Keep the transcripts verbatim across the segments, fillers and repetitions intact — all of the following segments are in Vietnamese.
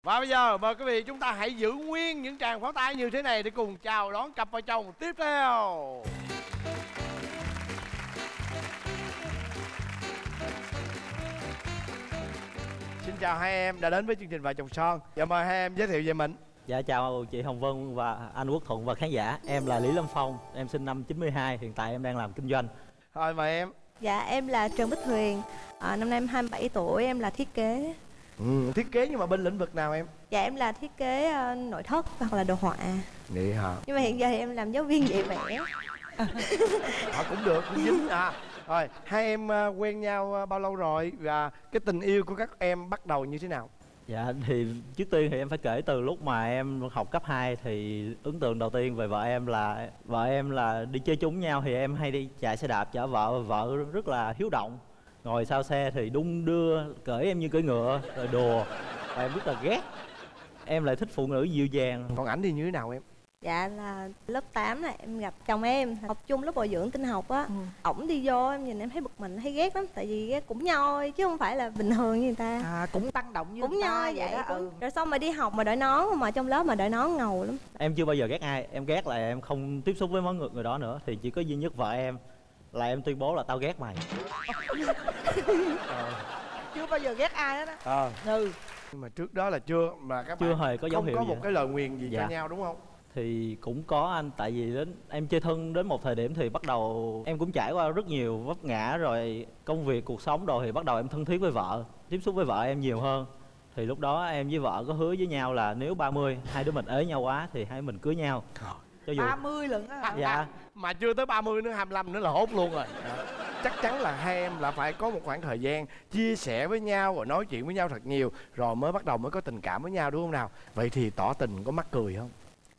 Và bây giờ mời quý vị chúng ta hãy giữ nguyên những tràng pháo tay như thế này để cùng chào đón cặp vợ chồng tiếp theo. Xin chào hai em đã đến với chương trình Vợ Chồng Son. Dạ mời hai em giới thiệu về mình. Dạ chào chị Hồng Vân và anh Quốc Thuận và khán giả. Em là Lý Lâm Phong, em sinh năm chín mươi hai, hiện tại em đang làm kinh doanh. Thôi mời em. Dạ em là Trần Bích Huyền, à, năm nay em hai mươi bảy tuổi, em là thiết kế. Ừ, thiết kế nhưng mà bên lĩnh vực nào em? Dạ em là thiết kế uh, nội thất hoặc là đồ họa. Vậy hả? Nhưng mà hiện giờ thì em làm giáo viên dạy vẽ. Họ cũng được, cũng dính à. Rồi, hai em uh, quen nhau uh, bao lâu rồi và cái tình yêu của các em bắt đầu như thế nào? Dạ thì trước tiên thì em phải kể từ lúc mà em học cấp hai thì ấn tượng đầu tiên về vợ em là vợ em là đi chơi chung nhau thì em hay đi chạy xe đạp chở vợ, vợ rất là hiếu động. Ngồi sau xe thì đung đưa, cởi em như cưỡi ngựa, rồi đùa. Và em rất là ghét. Em lại thích phụ nữ dịu dàng. Còn ảnh thì như thế nào em? Dạ là lớp tám là em gặp chồng em, học chung lớp bồi dưỡng tinh học á. Ổng ừ. đi vô em nhìn em thấy bực mình, thấy ghét lắm. Tại vì cũng nhoi chứ không phải là bình thường như người ta. À cũng tăng động như cũng người ta nhoi vậy đó. Cũng... Ừ. Rồi xong mà đi học mà đội nón, mà trong lớp mà đội nón ngầu lắm. Em chưa bao giờ ghét ai, em ghét là em không tiếp xúc với món người, người đó nữa. Thì chỉ có duy nhất vợ em là em tuyên bố là tao ghét mày. ờ. Chưa bao giờ ghét ai hết á. Ờ. Ừ. Nhưng mà trước đó là chưa mà các chưa bạn hề có dấu không hiệu có gì một đó. cái lời nguyền gì dạ. cho nhau đúng không? Thì cũng có anh, tại vì đến em chơi thân đến một thời điểm thì bắt đầu em cũng trải qua rất nhiều vấp ngã rồi công việc cuộc sống rồi thì bắt đầu em thân thiết với vợ, tiếp xúc với vợ em nhiều hơn. Thì lúc đó em với vợ có hứa với nhau là nếu ba mươi hai đứa mình ế nhau quá thì hai mình cưới nhau. Cho dù ba mươi lận á. Dạ. Mà chưa tới ba mươi nữa, hai mươi lăm nữa là hốt luôn rồi. Dạ. Chắc chắn là hai em là phải có một khoảng thời gian chia sẻ với nhau rồi nói chuyện với nhau thật nhiều rồi mới bắt đầu mới có tình cảm với nhau đúng không nào? Vậy thì tỏ tình có mắc cười không?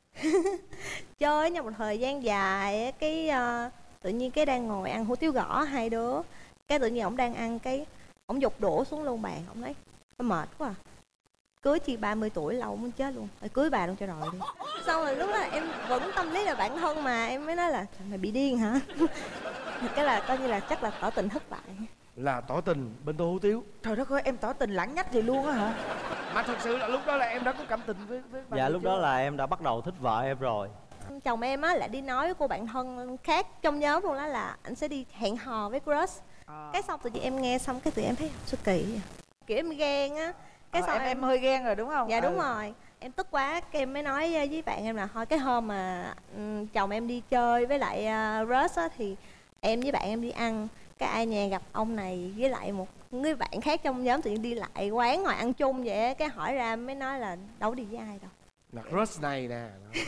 Chơi với nhau một thời gian dài cái uh, tự nhiên cái đang ngồi ăn hủ tiếu gõ hai đứa, cái tự nhiên ổng đang ăn cái ổng giục đũa xuống luôn bàn, ổng nói nó mệt quá à. Cưới chi ba mươi tuổi lâu muốn chết luôn, phải cưới bà luôn cho rồi đi. Xong rồi lúc đó em vẫn tâm lý là bản thân mà em mới nói là mày bị điên hả? Cái là coi như là chắc là tỏ tình thất bại. Là tỏ tình bên tô hủ tiếu. Trời đất ơi, em tỏ tình lãng nhách gì luôn á hả? Mà thật sự là lúc đó là em đã có cảm tình với, với bà. Dạ lúc chưa? Đó là em đã bắt đầu thích vợ em rồi. Chồng em á lại đi nói với cô bạn thân khác trong nhóm luôn đó là anh sẽ đi hẹn hò với crush. à. Cái xong tự nhiên em nghe xong cái tự em thấy sao kỳ vậy? Kiểu em ghen á. Cái ờ, xong em, em em hơi ghen rồi đúng không? Dạ ừ. đúng rồi. Em tức quá, cái em mới nói với bạn em là thôi cái hôm mà um, chồng em đi chơi với lại uh, Russ á thì em với bạn em đi ăn, cái ai nhà gặp ông này với lại một người bạn khác trong nhóm tự nhiên đi lại quán ngồi ăn chung vậy, cái hỏi ra mới nói là đâu đi với ai đâu. Là Russ này nè.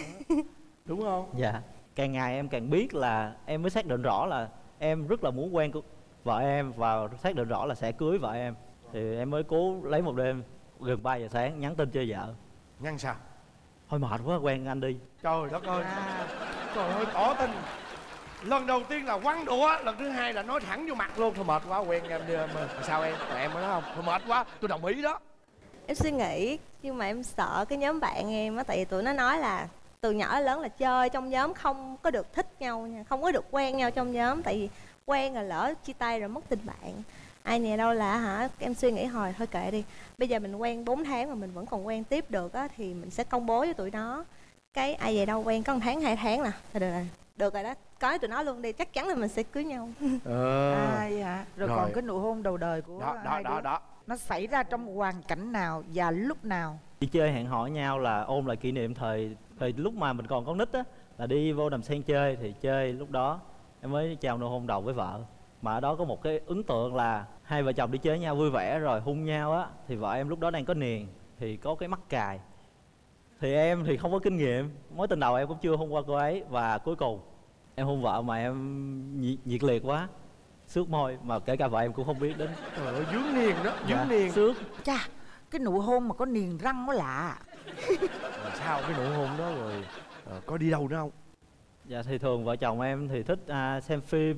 Đúng không? Dạ. Càng ngày em càng biết là em mới xác định rõ là em rất là muốn quen vợ em và xác định rõ là sẽ cưới vợ em. Thì em mới cố lấy một đêm gần ba giờ sáng nhắn tin cho vợ. Nhắn sao? Thôi mệt quá quen anh đi. Trời đất ơi. À. Trời ơi tỏ tình. Lần đầu tiên là quăng đũa, lần thứ hai là nói thẳng vô mặt luôn. Thôi mệt quá quen em đi em. Sao em? Mà em mới nói không? Thôi mệt quá, tôi đồng ý đó. Em suy nghĩ nhưng mà em sợ cái nhóm bạn em á, tại vì tụi nó nói là từ nhỏ đến lớn là chơi trong nhóm không có được thích nhau nha, không có được quen nhau trong nhóm, tại vì quen rồi lỡ chia tay rồi mất tình bạn. Ai nhè đâu là hả, em suy nghĩ hồi thôi kệ đi, bây giờ mình quen bốn tháng mà mình vẫn còn quen tiếp được á thì mình sẽ công bố với tụi nó. Cái ai về đâu quen có một tháng hai tháng nè, thôi được rồi, được rồi đó, có tụi nó luôn đi, chắc chắn là mình sẽ cưới nhau. ờ. À dạ. Rồi, rồi còn cái nụ hôn đầu đời của đó đó hai đó đứa. đó Nó xảy ra trong hoàn cảnh nào và lúc nào? Đi chơi hẹn hò nhau là ôn lại kỷ niệm thời thời lúc mà mình còn con nít á, là đi vô Đầm Sen chơi thì chơi lúc đó em mới trao nụ hôn đầu với vợ. Mà ở đó có một cái ấn tượng là hai vợ chồng đi chơi với nhau vui vẻ rồi hôn nhau á, thì vợ em lúc đó đang có niềng thì có cái mắc cài. Thì em thì không có kinh nghiệm, mối tình đầu em cũng chưa hôn qua cô ấy, và cuối cùng em hôn vợ mà em nhiệt, nhiệt liệt quá, xước môi mà kể cả vợ em cũng không biết đến. Trời ơi dướng niềng đó, dướng dạ, niềng. xước. Chà, cái nụ hôn mà có niềng răng nó lạ. Rồi sao cái nụ hôn đó rồi ờ, có đi đâu nữa không? Dạ thì thường vợ chồng em thì thích à, xem phim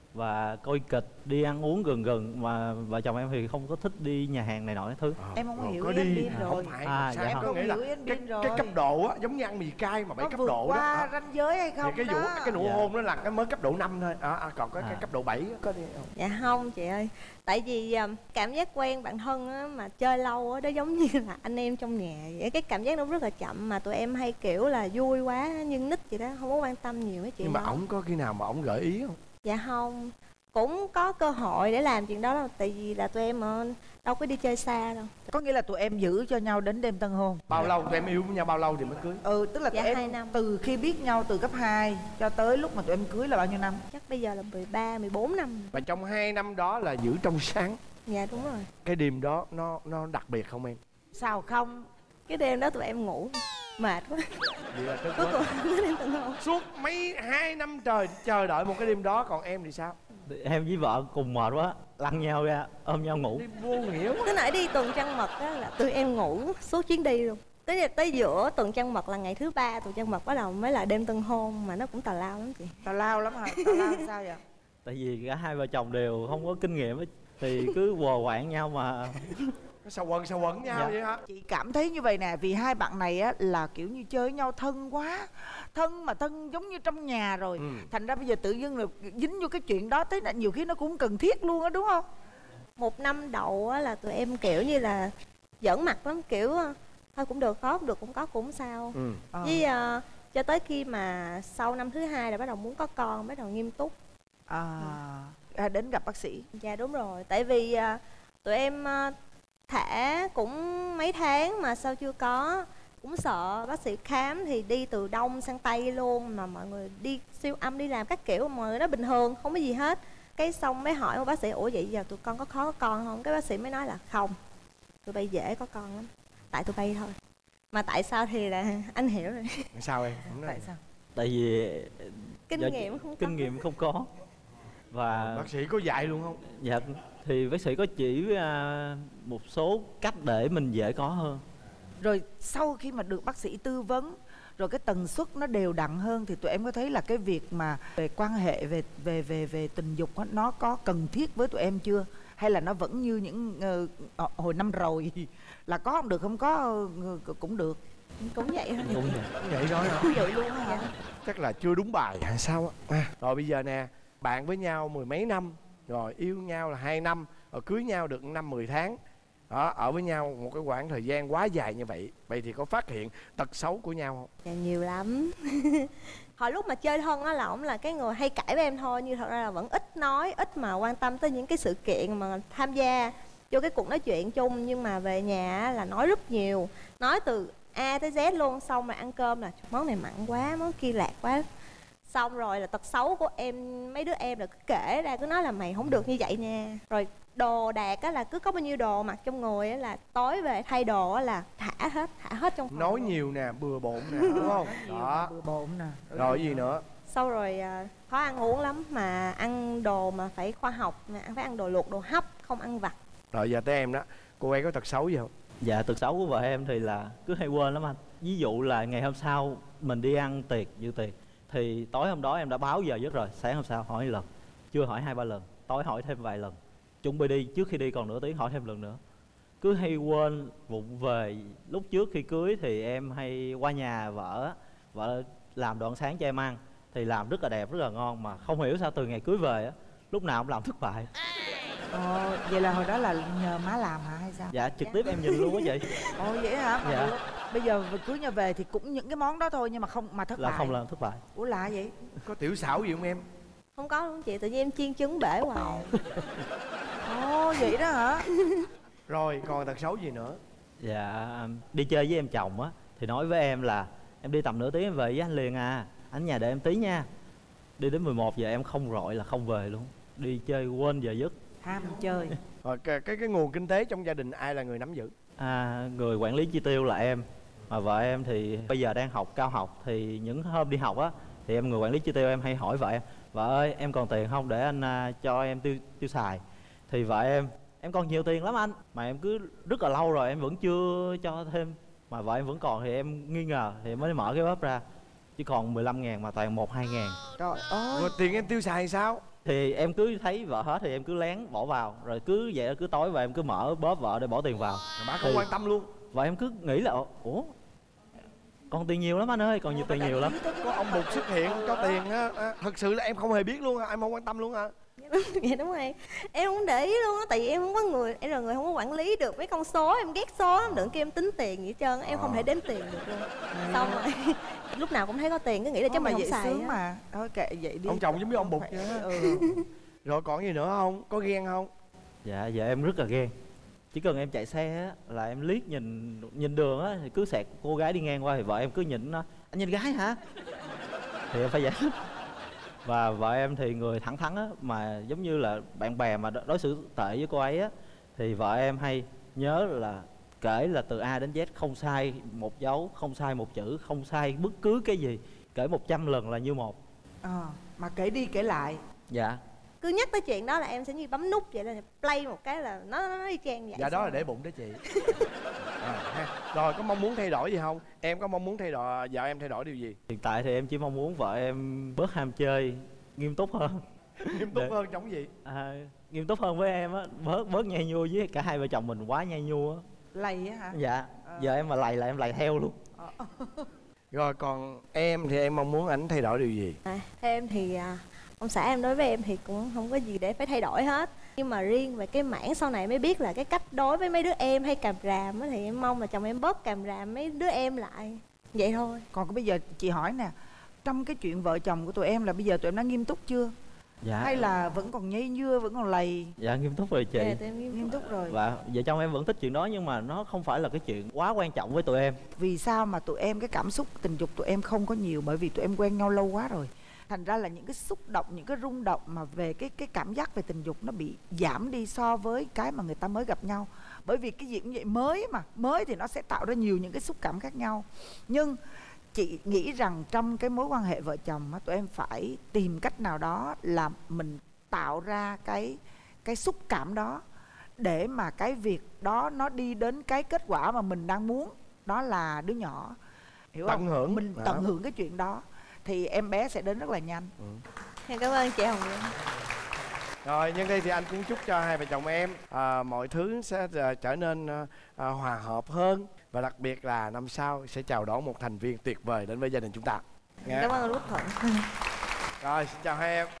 và coi kịch, đi ăn uống gần gần, mà vợ chồng em thì không có thích đi nhà hàng này nọ cái thứ. Em không Rồi, hiểu có ý anh đi Bin rồi. không phải À, sao dạ em không. có nghĩa là Không hiểu anh cái, Bin cái rồi. cấp độ á giống như ăn mì cay mà bảy Có cấp vượt độ qua đó. ranh giới hay Thì không cái vụ đó. cái nụ Dạ. hôn đó là cái mới cấp độ năm thôi à, à, còn có cái À. cấp độ bảy có đi không? Dạ không chị ơi, tại vì à, cảm giác quen bạn thân á, mà chơi lâu á, đó giống như là anh em trong nhà vậy. Cái cảm giác nó rất là chậm, mà tụi em hay kiểu là vui quá nhưng nít vậy đó, không có quan tâm nhiều cái chuyện Nhưng mà đó. ổng có khi nào mà ổng gợi ý không? Dạ không, cũng có cơ hội để làm chuyện đó đâu, tại vì là tụi em ờ, đâu có đi chơi xa đâu. Có nghĩa là tụi em giữ cho nhau đến đêm tân hôn. Bao lâu tụi em yêu với nhau bao lâu thì mới cưới? Ừ, tức là tụi Dạ, em hai năm. từ khi biết nhau từ cấp hai cho tới lúc mà tụi em cưới là bao nhiêu năm? Chắc bây giờ là mười ba, mười bốn năm. Và trong hai năm đó là giữ trong sáng. Dạ đúng rồi. Cái đêm đó nó nó đặc biệt không em? Sao không? Cái đêm đó tụi em ngủ mệt quá. Vậy là tức Cuối quá. cùng nó đêm tân hôn. Suốt mấy hai năm trời chờ đợi một cái đêm đó, còn em thì sao? Em với vợ cùng mệt quá, lăn nhau ra ôm nhau ngủ. Đi vô nghĩa quá. Cái nãy đi tuần trăng mật á là tụi em ngủ suốt chuyến đi luôn. Tới tới giữa tuần trăng mật là ngày thứ ba tuần trăng mật bắt đầu mới là đêm tân hôn, mà nó cũng tào lao lắm chị. Tào lao lắm hả? Tào lao sao vậy? Tại vì cả hai vợ chồng đều không có kinh nghiệm ấy, thì cứ quờ quạng nhau mà. Sao quần sao quẩn nhau Dạ. vậy hả? Chị cảm thấy như vậy nè, vì hai bạn này á là kiểu như chơi với nhau thân quá, thân mà thân giống như trong nhà rồi. Ừ. Thành ra bây giờ tự dưng là dính vô cái chuyện đó, tới là nhiều khi nó cũng cần thiết luôn á, đúng không? Một năm đầu á là tụi em kiểu như là giỡn mặt lắm, kiểu thôi cũng được, có cũng được, cũng có cũng không sao. Ừ. Ờ. Với ờ, cho tới khi mà sau năm thứ hai là bắt đầu muốn có con, bắt đầu nghiêm túc. À, à, đến gặp bác sĩ. Dạ đúng rồi, tại vì ờ, tụi em ờ, thả cũng mấy tháng mà sao chưa có, cũng sợ bác sĩ khám thì đi từ đông sang tây luôn, mà mọi người đi siêu âm đi làm các kiểu, mọi người nói bình thường không có gì hết. Cái xong mới hỏi bác sĩ ủa vậy giờ tụi con có khó có con không, cái bác sĩ mới nói là không, tụi bay dễ có con lắm, tại tụi bay thôi. Mà tại sao thì là anh hiểu rồi. Sao em? Không nói. Tại sao? Tại vì Kinh dạ, nghiệm không có. kinh nghiệm không có. Và Bác sĩ có dạy luôn không? dạ thì bác sĩ có chỉ à, một số cách để mình dễ có hơn. Rồi sau khi mà được bác sĩ tư vấn, rồi cái tần suất nó đều đặn hơn, thì tụi em có thấy là cái việc mà về quan hệ về về về về tình dục á, nó có cần thiết với tụi em chưa? Hay là nó vẫn như những ờ, hồi năm rồi là có không được, không có ờ, cũng được. Cũng vậy thôi. Đúng vậy. Vậy rồi hả? Cũng vậy luôn hả? Chắc là chưa đúng bài hay sao á. À, rồi bây giờ nè, bạn với nhau mười mấy năm, rồi yêu nhau là hai năm, rồi cưới nhau được năm mười tháng. Đó, ở với nhau một cái khoảng thời gian quá dài như vậy. Vậy thì có phát hiện tật xấu của nhau không? Dạ nhiều lắm. Hồi lúc mà chơi thân á là ổng là cái người hay cãi với em thôi, nhưng thật ra là vẫn ít nói, ít mà quan tâm tới những cái sự kiện mà tham gia vô cái cuộc nói chuyện chung. Nhưng mà về nhà á là nói rất nhiều, nói từ A tới Z luôn. Xong rồi ăn cơm là món này mặn quá, món kia lạc quá. Xong rồi là tật xấu của em, mấy đứa em là cứ kể ra, cứ nói là mày không được như vậy nha. Rồi đồ đạc á là cứ có bao nhiêu đồ mặc trong người á là tối về thay đồ á là thả hết, thả hết trong phòng Nói luôn. nhiều nè, bừa bộn nè, đúng không? Đó. Bừa bộn nè. Rồi gì nữa? Sau rồi à, khó ăn uống lắm, mà ăn đồ mà phải khoa học, mà phải ăn đồ luộc, đồ hấp, không ăn vặt. Rồi giờ tới em đó, cô ấy có tật xấu gì không? Dạ tật xấu của vợ em thì là cứ hay quên lắm anh. Ví dụ là ngày hôm sau mình đi ăn tiệc, dự tiệc, thì tối hôm đó em đã báo giờ giấc rồi, sáng hôm sau hỏi lần, chưa hỏi hai ba lần, tối hỏi thêm vài lần, chuẩn bị đi, trước khi đi còn nửa tiếng hỏi thêm lần nữa. Cứ hay quên vụng về. Lúc trước khi cưới thì em hay qua nhà vợ, vợ làm đồ ăn sáng cho em ăn, thì làm rất là đẹp, rất là ngon, mà không hiểu sao từ ngày cưới về á, lúc nào cũng làm thất bại. Ồ, vậy là hồi đó là nhờ má làm hả hay sao? Dạ trực tiếp em nhìn luôn á chị. Ồ vậy hả? Mà Dạ. được. Bây giờ cưới nhà về thì cũng những cái món đó thôi, nhưng mà không mà thất Là bại. không làm thất bại. Ủa lạ vậy? Có tiểu xảo gì không em? Không có luôn chị, tự nhiên em chiên trứng bể hoài. Ồ vậy đó hả? Rồi còn tật xấu gì nữa? Dạ đi chơi với em chồng á, thì nói với em là em đi tầm nửa tiếng em về với anh liền à, anh nhà đợi em tí nha. Đi đến mười một giờ em không rọi là không về luôn, đi chơi quên giờ giấc. Ham chơi. Rồi cái, cái cái nguồn kinh tế trong gia đình ai là người nắm giữ? À, người quản lý chi tiêu là em, mà vợ em thì bây giờ đang học cao học, thì những hôm đi học á thì em người quản lý chi tiêu, em hay hỏi vợ em, vợ ơi em còn tiền không để anh à, cho em tiêu tiêu xài. Thì vợ em, em còn nhiều tiền lắm anh, mà em cứ rất là lâu rồi em vẫn chưa cho thêm, mà vợ em vẫn còn, thì em nghi ngờ thì em mới mở cái bóp ra, chỉ còn mười lăm ngàn mà toàn một hai ngàn. Trời ơi. Rồi tiền em tiêu xài sao? Thì em cứ thấy vợ hết thì em cứ lén bỏ vào, rồi cứ vậy cứ tối và em cứ mở bóp vợ để bỏ tiền vào. Rồi má không Thì- quan tâm luôn. Và em cứ nghĩ là ủa còn tiền nhiều lắm anh ơi, còn nhiều tiền nhiều lắm. Có ông Bụt xuất hiện cho tiền á, á. Thật sự là em không hề biết luôn hả? Em không quan tâm luôn hả? Dạ đúng rồi, em không để ý luôn á, tại vì em không có người, em là người không có quản lý được mấy con số, em ghét số lắm, đừng kêu em tính tiền gì hết trơn, em không thể đếm tiền được luôn. Xong rồi lúc nào cũng thấy có tiền cứ nghĩ là chắc mà mình vậy không xài sướng á. mà. Thôi kệ vậy đi. Ông chồng giống như ông Bụt Phải- vậy á. ừ. Rồi còn gì nữa không? Có ghen không? Dạ dạ em rất là ghen. Chỉ cần em chạy xe á là em liếc nhìn nhìn đường á thì cứ xẹt cô gái đi ngang qua thì vợ em cứ nhìn nó, anh nhìn gái hả? Thì em phải giải thích. Và vợ em thì người thẳng thắn á, mà giống như là bạn bè mà đối xử tệ với cô ấy á thì vợ em hay nhớ là kể là từ A đến Z không sai một dấu, không sai một chữ, không sai bất cứ cái gì, kể một trăm lần là như một. Ờ, mà kể đi kể lại. Dạ. Cứ nhắc tới chuyện đó là em sẽ như bấm nút vậy, là play một cái là nó nó y chang vậy. Dạ đó là để bụng đó chị. À, ha. Rồi có mong muốn thay đổi gì không? Em có mong muốn thay đổi vợ em thay đổi điều gì? Hiện tại thì em chỉ mong muốn vợ em bớt ham chơi, nghiêm túc hơn. Nghiêm túc Để- hơn chống gì? À, nghiêm túc hơn với em á, bớt bớt nhai nhua với cả hai vợ chồng mình quá nhai nhua á. Lầy á hả? Dạ, Ờ. giờ em mà lầy là em lầy theo luôn. Rồi còn em thì em mong muốn ảnh thay đổi điều gì? À, em thì à, ông xã em đối với em thì cũng không có gì để phải thay đổi hết, nhưng mà riêng về cái mảng sau này mới biết là cái cách đối với mấy đứa em hay càm ràm á, thì em mong là chồng em bớt càm ràm mấy đứa em lại, vậy thôi. Còn bây giờ chị hỏi nè, trong cái chuyện vợ chồng của tụi em là bây giờ tụi em đã nghiêm túc chưa? Dạ. Hay là vẫn còn nhây nhưa, vẫn còn lầy? Dạ nghiêm túc rồi chị. Dạ, tụi em nghiêm Nghiêm túc. túc rồi. Và vợ chồng em vẫn thích chuyện đó nhưng mà nó không phải là cái chuyện quá quan trọng với tụi em. Vì sao mà tụi em cái cảm xúc tình dục tụi em không có nhiều? Bởi vì tụi em quen nhau lâu quá rồi. Thành ra là những cái xúc động, những cái rung động mà về cái cái cảm giác về tình dục nó bị giảm đi so với cái mà người ta mới gặp nhau. Bởi vì cái gì cũng vậy, mới mà, mới thì nó sẽ tạo ra nhiều những cái xúc cảm khác nhau. Nhưng chị nghĩ rằng trong cái mối quan hệ vợ chồng á, tụi em phải tìm cách nào đó là mình tạo ra cái cái xúc cảm đó, để mà cái việc đó nó đi đến cái kết quả mà mình đang muốn, đó là đứa nhỏ, hiểu Tận không? hưởng. Mình Đó. tận hưởng cái chuyện đó thì em bé sẽ đến rất là nhanh. Em cảm ơn chị Hồng Nhung. Rồi nhân đây thì anh cũng chúc cho hai vợ chồng em à, mọi thứ sẽ à, trở nên à, à, hòa hợp hơn, và đặc biệt là năm sau sẽ chào đón một thành viên tuyệt vời đến với gia đình chúng ta. Nghe. Cảm ơn anh Quốc Thuận. Rồi xin chào hai em.